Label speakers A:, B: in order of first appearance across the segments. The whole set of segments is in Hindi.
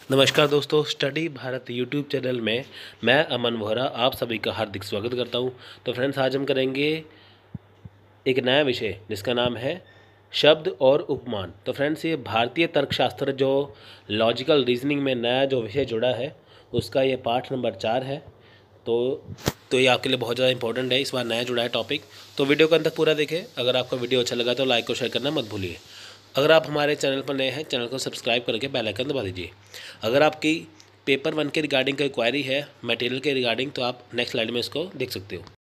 A: नमस्कार दोस्तों, स्टडी भारत यूट्यूब चैनल में मैं अमन वोहरा आप सभी का हार्दिक स्वागत करता हूं। तो फ्रेंड्स, आज हम करेंगे एक नया विषय जिसका नाम है शब्द और उपमान। तो फ्रेंड्स, ये भारतीय तर्कशास्त्र जो लॉजिकल रीजनिंग में नया जो विषय जुड़ा है उसका ये पाठ नंबर 4 है। तो ये आपके लिए बहुत ज़्यादा इंपॉर्टेंट है, इस बार नया जुड़ा है टॉपिक। तो वीडियो को अंत तक पूरा देखें। अगर आपको वीडियो अच्छा लगा तो लाइक और शेयर करना मत भूलिए। अगर आप हमारे चैनल पर नए हैं, चैनल को सब्सक्राइब करके बेल आइकन दबा दीजिए। अगर आपकी पेपर 1 के रिगार्डिंग कोई क्वेरी है मटेरियल के रिगार्डिंग, तो आप नेक्स्ट स्लाइड में इसको देख सकते हो।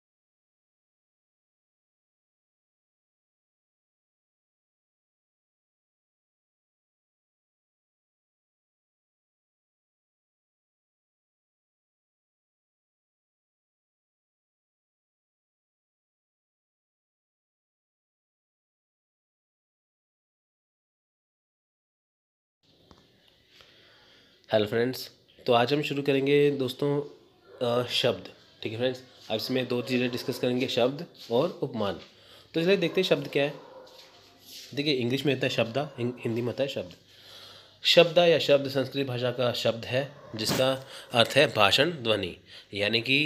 A: हेलो फ्रेंड्स, तो आज हम शुरू करेंगे दोस्तों शब्द। ठीक है फ्रेंड्स, अब इसमें दो चीज़ें डिस्कस करेंगे, शब्द और उपमान। तो इसलिए देखते हैं शब्द क्या है। देखिए, इंग्लिश में होता है शब्द, हिंदी में होता है शब्द। शब्द या शब्द संस्कृत भाषा का शब्द है जिसका अर्थ है भाषण ध्वनि। यानी कि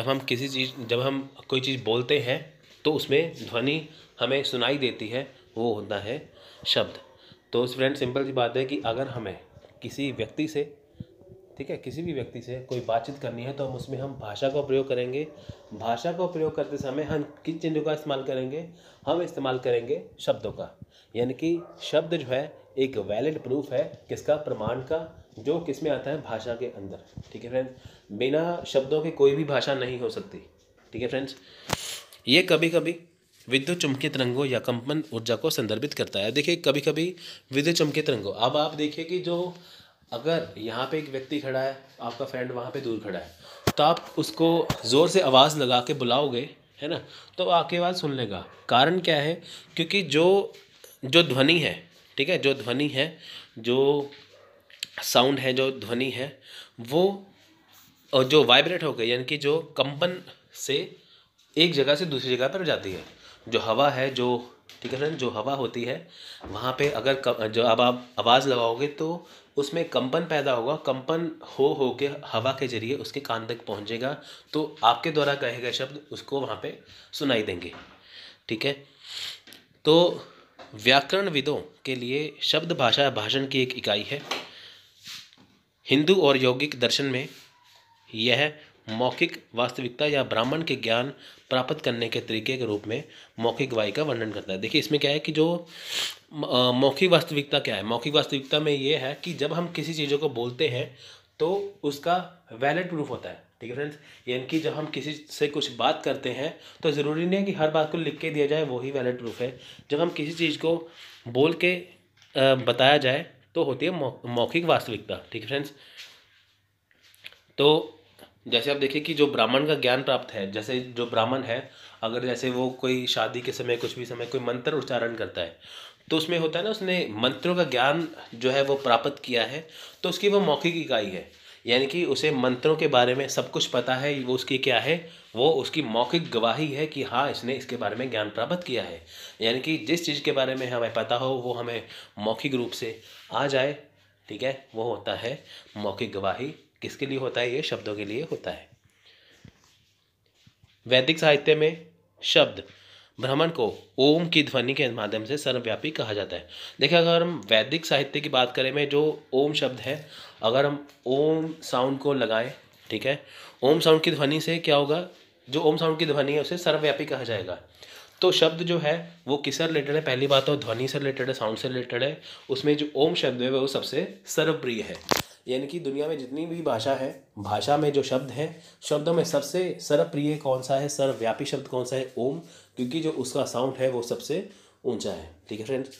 A: जब हम कोई चीज़ बोलते हैं तो उसमें ध्वनि हमें सुनाई देती है, वो होता है शब्द। तो फ्रेंड, सिंपल सी बात है कि अगर हमें किसी व्यक्ति से, ठीक है, किसी भी व्यक्ति से कोई बातचीत करनी है तो हम उसमें भाषा का प्रयोग करेंगे। भाषा का प्रयोग करते समय हम किन चीज़ों का इस्तेमाल करेंगे? हम इस्तेमाल करेंगे शब्दों का। यानी कि शब्द जो है एक वैलिड प्रूफ है किसका? प्रमाण का, जो किस में आता है? भाषा के अंदर। ठीक है फ्रेंड्स, बिना शब्दों के कोई भी भाषा नहीं हो सकती। ठीक है फ्रेंड्स, ये कभी कभी विद्युत चुम्बकीय तरंगों या कंपन ऊर्जा को संदर्भित करता है। देखिए, कभी कभी विद्युत चुम्बकीय तरंगों, अब आप देखिए कि जो अगर यहाँ पे एक व्यक्ति खड़ा है, आपका फ्रेंड वहाँ पे दूर खड़ा है, तो आप उसको ज़ोर से आवाज़ लगा के बुलाओगे, है ना, तो आपकी आवाज़ सुन लेगा। कारण क्या है? क्योंकि जो जो ध्वनि है, ठीक है, जो ध्वनि है, जो साउंड है, जो ध्वनि है, वो और जो वाइब्रेट हो गई, यानी कि जो कंपन से एक जगह से दूसरी जगह पर जाती है। जो हवा है, जो, ठीक है फ्रेंड, जो हवा होती है वहाँ पे अगर जो अब आप आवाज़ लगाओगे तो उसमें कंपन पैदा होगा। कंपन हो के हवा के जरिए उसके कान तक पहुँचेगा, तो आपके द्वारा कहे गए शब्द उसको वहाँ पे सुनाई देंगे। ठीक है, तो व्याकरणविदों के लिए शब्द भाषा भाषण की एक इकाई है। हिंदू और यौगिक दर्शन में यह मौखिक वास्तविकता या ब्राह्मण के ज्ञान प्राप्त करने के तरीके के रूप में मौखिक वाई का वर्णन करता है। देखिए, इसमें क्या है कि जो मौखिक वास्तविकता क्या है? मौखिक वास्तविकता में ये है कि जब हम किसी चीज़ों को बोलते हैं तो उसका वैलिड प्रूफ होता है। ठीक है फ्रेंड्स, यानी कि जब हम किसी से कुछ बात करते हैं तो ज़रूरी नहीं है कि हर बात को लिख के दिया जाए, वही वैलिड प्रूफ है। जब हम किसी चीज़ को बोल के बताया जाए तो होती है मौखिक वास्तविकता। ठीक है फ्रेंड्स, तो जैसे आप देखिए कि जो ब्राह्मण का ज्ञान प्राप्त है, जैसे जो ब्राह्मण है, अगर जैसे वो कोई शादी के समय, कुछ भी समय कोई मंत्र उच्चारण करता है, तो उसमें होता है ना, उसने मंत्रों का ज्ञान जो है वो प्राप्त किया है, तो उसकी वो मौखिक इकाई है। यानी कि उसे मंत्रों के बारे में सब कुछ पता है। वो उसकी क्या है? वो उसकी मौखिक गवाही है कि हाँ, इसने इसके बारे में ज्ञान प्राप्त किया है। यानी कि जिस चीज़ के बारे में हमें पता हो वो हमें मौखिक रूप से आ जाए, ठीक है, वो होता है मौखिक गवाही। किसके लिए होता है? ये शब्दों के लिए होता है। वैदिक साहित्य में शब्द भ्रमण को ओम की ध्वनि के माध्यम से सर्वव्यापी कहा जाता है। देखिए, अगर हम वैदिक साहित्य की बात करें में जो ओम शब्द है, अगर हम ओम साउंड को लगाएं, ठीक है, ओम साउंड की ध्वनि से क्या होगा? जो ओम साउंड की ध्वनि है उसे सर्वव्यापी कहा जाएगा। तो शब्द जो है वो किससे रिलेटेड है? पहली बात तो ध्वनि से रिलेटेड है, साउंड से रिलेटेड है। उसमें जो ओम शब्द है वो सबसे सर्वप्रिय है। यानी कि दुनिया में जितनी भी भाषा है, भाषा में जो शब्द है, शब्दों में सबसे सर्वप्रिय कौन सा है? सर्वव्यापी शब्द कौन सा है? ओम, क्योंकि जो उसका साउंड है वो सबसे ऊंचा है। ठीक है फ्रेंड्स,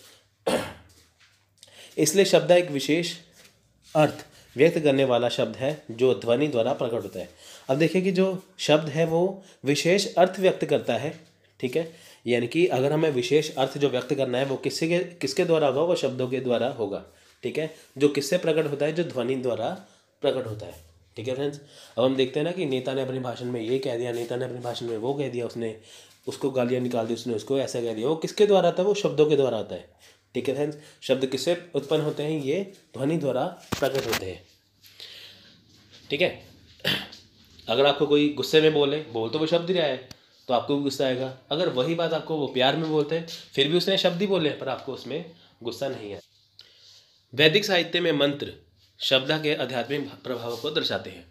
A: इसलिए शब्द एक विशेष अर्थ व्यक्त करने वाला शब्द है जो ध्वनि द्वारा प्रकट होता है। अब देखिए कि जो शब्द है वो विशेष अर्थ व्यक्त करता है। ठीक है, यानी कि अगर हमें विशेष अर्थ जो व्यक्त करना है वो किसके द्वारा होगा? वो शब्दों के द्वारा होगा। ठीक है, जो किससे प्रकट होता है? जो ध्वनि द्वारा प्रकट होता है। ठीक है फ्रेंड्स, अब हम देखते हैं ना कि नेता ने अपने भाषण में ये कह दिया, नेता ने अपने भाषण में वो कह दिया, उसने उसको गालियाँ निकाल दी, उसने उसको ऐसा कह दिया। वो किसके द्वारा आता है? वो शब्दों के द्वारा आता है। ठीक है फ्रेंड्स, शब्द किससे उत्पन्न होते हैं? ये ध्वनि द्वारा प्रकट होते हैं। ठीक है, अगर आपको कोई गुस्से में बोल तो वो शब्द ही रहा है, तो आपको भी गुस्सा आएगा। अगर वही बात आपको वो प्यार में बोलते हैं, फिर भी उसने शब्द ही बोले पर आपको उसमें गुस्सा नहीं है। वैदिक साहित्य में मंत्र शब्द के आध्यात्मिक प्रभाव को दर्शाते हैं।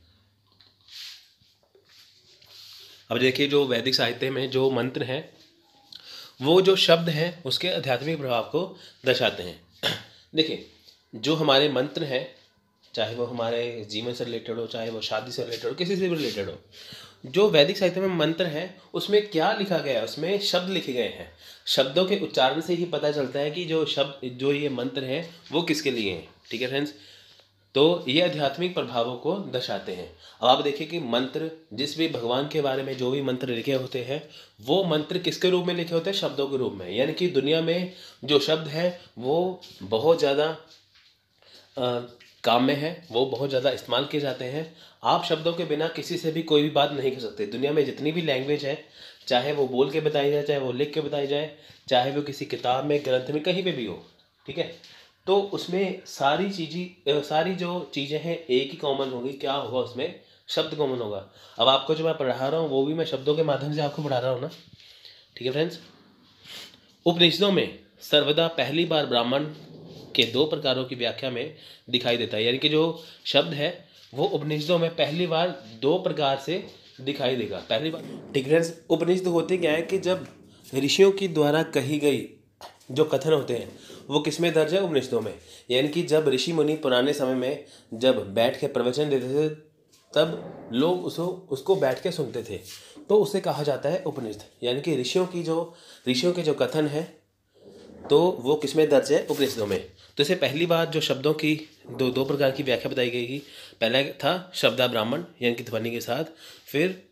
A: अब देखिए, जो वैदिक साहित्य में जो मंत्र हैं वो जो शब्द हैं उसके आध्यात्मिक प्रभाव को दर्शाते हैं। देखिए, जो हमारे मंत्र हैं, चाहे वो हमारे जीवन से रिलेटेड हो, चाहे वो शादी से रिलेटेड हो, किसी से भी रिलेटेड हो, जो वैदिक साहित्य में मंत्र हैं उसमें क्या लिखा गया है? उसमें शब्द लिखे गए हैं। शब्दों के उच्चारण से ही पता चलता है कि जो शब्द, जो ये मंत्र हैं वो किसके लिए हैं। ठीक है फ्रेंड्स, तो ये आध्यात्मिक प्रभावों को दर्शाते हैं। अब आप देखिए कि मंत्र, जिस भी भगवान के बारे में जो भी मंत्र लिखे होते हैं वो मंत्र किसके रूप में लिखे होते हैं? शब्दों के रूप में। यानी कि दुनिया में जो शब्द है वो बहुत ज़्यादा काम में है, वो बहुत ज़्यादा इस्तेमाल किए जाते हैं। आप शब्दों के बिना किसी से भी कोई भी बात नहीं कर सकते। दुनिया में जितनी भी लैंग्वेज है, चाहे वो बोल के बताई जाए, चाहे वो लिख के बताई जाए, चाहे वो किसी किताब में, ग्रंथ में, कहीं पे भी हो, ठीक है, तो उसमें सारी जो चीज़ें हैं एक ही कॉमन होगी। क्या होगा? उसमें शब्द कॉमन होगा। अब आपको जो मैं पढ़ा रहा हूँ वो भी मैं शब्दों के माध्यम से आपको पढ़ा रहा हूँ ना। ठीक है फ्रेंड्स, उपनिषदों में सर्वदा पहली बार ब्राह्मण के 2 प्रकारों की व्याख्या में दिखाई देता है। यानी कि जो शब्द है वो उपनिषदों में पहली बार 2 प्रकार से दिखाई देगा, पहली बार। ठीक है फ्रेंड्स, उपनिषद होते क्या है कि जब ऋषियों की द्वारा कही गई जो कथन होते हैं वो किसमें दर्ज है? उपनिषदों में। यानी कि जब ऋषि मुनि पुराने समय में जब बैठ के प्रवचन देते थे तब लोग उसको बैठ के सुनते थे, तो उसे कहा जाता है उपनिषद। यानी कि ऋषियों के जो कथन है तो वो किसमें दर्ज है? उपनिषदों में। तो इसे पहली बार जो शब्दों की दो प्रकार की व्याख्या बताई गई। पहला था शब्दा ब्राह्मण, यानी कि ध्वनि के साथ, फिर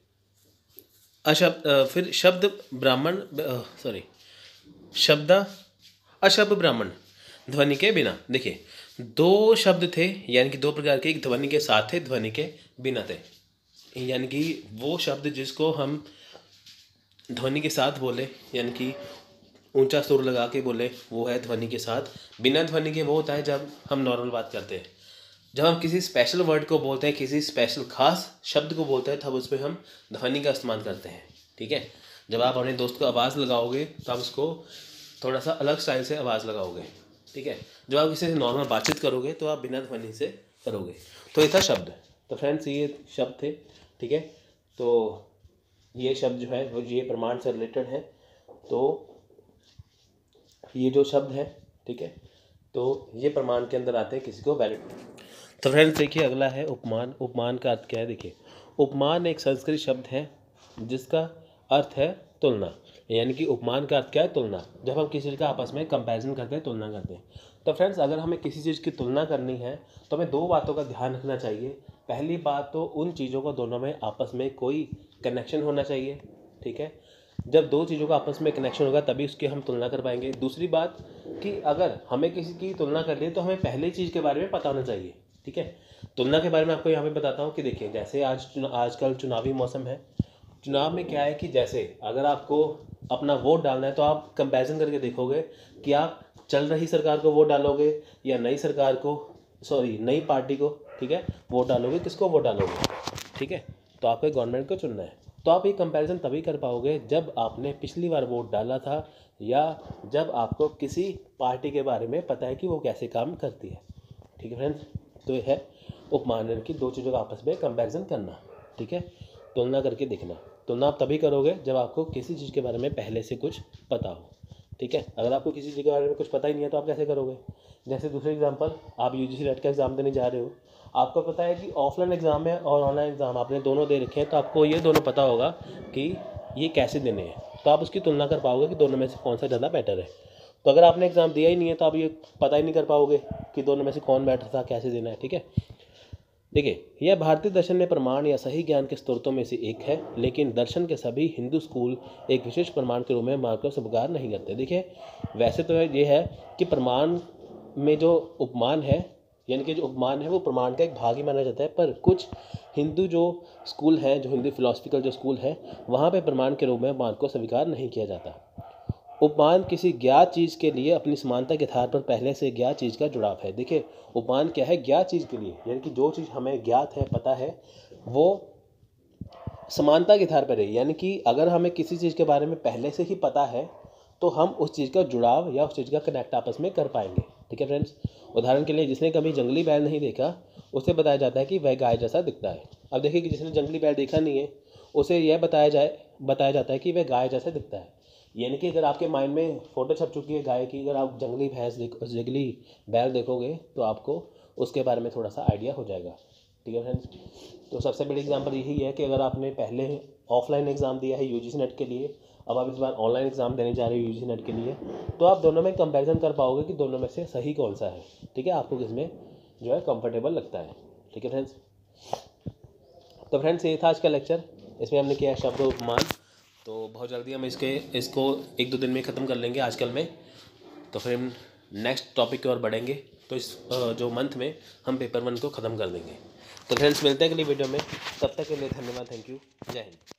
A: शब्द ब्राह्मण, शब्दा अशब्द ब्राह्मण, ध्वनि के बिना। देखिए, 2 शब्द थे, यानी कि 2 प्रकार के, एक ध्वनि के साथ थे, ध्वनि के बिना थे। यानी कि वो शब्द जिसको हम ध्वनि के साथ बोले, यानी कि ऊंचा सुर लगा के बोले, वो है ध्वनि के साथ। बिना ध्वनि के वो होता है जब हम नॉर्मल बात करते हैं। जब हम किसी स्पेशल वर्ड को बोलते हैं, किसी स्पेशल खास शब्द को बोलते हैं, तब उसमें हम ध्वनि का इस्तेमाल करते हैं। ठीक है, जब आप अपने दोस्त को आवाज़ लगाओगे तो आप उसको थोड़ा सा अलग स्टाइल से आवाज़ लगाओगे। ठीक है, जब आप किसी से नॉर्मल बातचीत करोगे तो आप बिना ध्वनि से करोगे। तो ये था शब्द। तो फ्रेंड्स, ये शब्द थे। ठीक है, तो ये शब्द जो है वो ये प्रमाण से रिलेटेड है। तो ये जो शब्द है, ठीक है, तो ये प्रमाण के अंदर आते हैं, किसी को वैलिड। तो फ्रेंड्स देखिए, अगला है उपमान। उपमान का अर्थ क्या है? देखिए, उपमान एक संस्कृत शब्द है जिसका अर्थ है तुलना। यानी कि उपमान का अर्थ क्या है? तुलना। जब हम किसी चीज़ का आपस में कंपैरिजन करते हैं, तुलना करते हैं। तो फ्रेंड्स, अगर हमें किसी चीज़ की तुलना करनी है तो हमें 2 बातों का ध्यान रखना चाहिए। पहली बात तो उन चीज़ों को दोनों में आपस में कोई कनेक्शन होना चाहिए। ठीक है, जब 2 चीज़ों का आपस में कनेक्शन होगा तभी उसकी हम तुलना कर पाएंगे। दूसरी बात कि अगर हमें किसी की तुलना करनी है तो हमें पहले चीज़ के बारे में पता होना चाहिए। ठीक है, तुलना के बारे में आपको यहाँ पे बताता हूँ कि देखिए, जैसे आजकल चुनावी मौसम है। चुनाव में क्या है कि जैसे अगर आपको अपना वोट डालना है तो आप कंपैरिजन करके देखोगे कि आप चल रही सरकार को वोट डालोगे या नई पार्टी को, ठीक है, वोट डालोगे, किसको वोट डालोगे। ठीक है, तो आपको गवर्नमेंट को चुनना है। तो आप ये कंपैरिजन तभी कर पाओगे जब आपने पिछली बार वोट डाला था या जब आपको किसी पार्टी के बारे में पता है कि वो कैसे काम करती है। ठीक है फ्रेंड्स, तो ये है उपमान की 2 चीज़ों का आपस में कंपैरिजन करना। ठीक है, तुलना करके देखना। तुलना आप तभी करोगे जब आपको किसी चीज़ के बारे में पहले से कुछ पता हो। ठीक है, अगर आपको किसी चीज़ के बारे में कुछ पता ही नहीं है तो आप कैसे करोगे? जैसे दूसरे एग्जांपल, आप यूजीसी नेट का एग्ज़ाम देने जा रहे हो, आपको पता है कि ऑफलाइन एग्ज़ाम है और ऑनलाइन एग्ज़ाम आपने दोनों दे रखे हैं, तो आपको ये दोनों पता होगा कि ये कैसे देने हैं। तो आप उसकी तुलना कर पाओगे कि दोनों में से कौन सा ज़्यादा बेटर है। तो अगर आपने एग्ज़ाम दिया ही नहीं है तो आप ये पता ही नहीं कर पाओगे कि दोनों में से कौन बेटर था, कैसे देना है। ठीक है, देखिए, यह भारतीय दर्शन में प्रमाण या सही ज्ञान के स्रोतों में से एक है, लेकिन दर्शन के सभी हिंदू स्कूल एक विशेष प्रमाण के रूप में मानकर स्वीकार नहीं करते। देखिए, वैसे तो ये है कि प्रमाण में जो उपमान है, यानी कि जो उपमान है वो प्रमाण का एक भाग ही माना जाता है, पर कुछ हिंदू जो स्कूल है, जो हिंदू फिलोसफिकल जो स्कूल है, वहाँ पे प्रमाण के रूप में मान को स्वीकार नहीं किया जाता। उपमान किसी ज्ञात चीज़ के लिए अपनी समानता के आधार पर पहले से ज्ञात चीज़ का जुड़ाव है। देखिए उपमान क्या है, ज्ञात चीज़ के लिए, यानी कि जो चीज़ हमें ज्ञात है, पता है, वो समानता के आधार पर है। यानी कि अगर हमें किसी चीज़ के बारे में पहले से ही पता है तो हम उस चीज़ का जुड़ाव या उस चीज़ का कनेक्ट आपस में कर पाएंगे। ठीक है फ्रेंड्स, उदाहरण के लिए जिसने कभी जंगली बैल नहीं देखा उसे बताया जाता है कि वह गाय जैसा दिखता है। अब देखिए कि जिसने जंगली बैल देखा नहीं है उसे यह बताया जाता है कि वह गाय जैसा दिखता है। यानी कि अगर आपके माइंड में फ़ोटो छप चुकी है गाय की, अगर आप जंगली बैल देखोगे तो आपको उसके बारे में थोड़ा सा आइडिया हो जाएगा। ठीक है फ्रेंड्स, तो सबसे बड़ी एग्जांपल यही है कि अगर आपने पहले ऑफलाइन एग्ज़ाम दिया है यूजीसी नेट के लिए, अब आप इस बार ऑनलाइन एग्ज़ाम देने जा रहे हो यूजीसी नेट के लिए, तो आप दोनों में कंपैरिजन कर पाओगे कि दोनों में से सही कौन सा है। ठीक है, आपको किसमें जो है कंफर्टेबल लगता है। ठीक है फ्रेंड्स, तो फ्रेंड्स ये था आज का लेक्चर, इसमें हमने किया है शब्द उपमान। तो बहुत जल्दी हम इसको 1-2 दिन में ख़त्म कर लेंगे आजकल में। तो फिर हम नेक्स्ट टॉपिक की ओर बढ़ेंगे, तो इस जो मंथ में हम पेपर 1 को ख़त्म कर देंगे। तो फ्रेंड्स मिलते हैं अगली वीडियो में, तब तक के लिए धन्यवाद, थैंक यू, जय हिंद।